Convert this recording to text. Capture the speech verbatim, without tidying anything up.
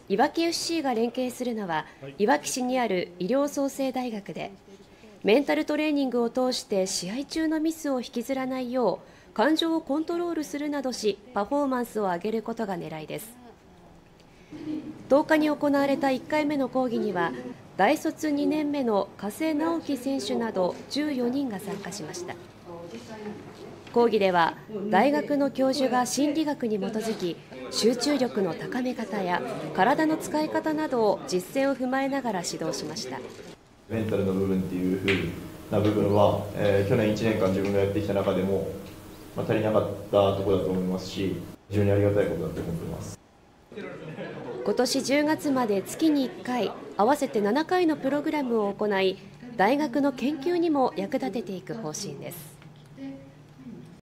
いわき エフシー が連携するのは、いわき市にある医療創生大学で、メンタルトレーニングを通して試合中のミスを引きずらないよう、感情をコントロールするなどし、パフォーマンスを上げることが狙いです。とおかに行われたいっかいめの講義には、大卒にねんめの加瀬直樹選手などじゅうよにんが参加しました。講義では、大学の教授が心理学に基づき、集中力の高め方や体の使い方などを実践を踏まえながら指導しました。 メンタルの部分っていう風な部分は、えー、去年いちねんかん自分がやってきた中でも、まあ、足りなかったところだと思いますし、非常にありがたいことだと思っています。 今年じゅうがつまで月にいっかい、合わせてななかいのプログラムを行い、大学の研究にも役立てていく方針です。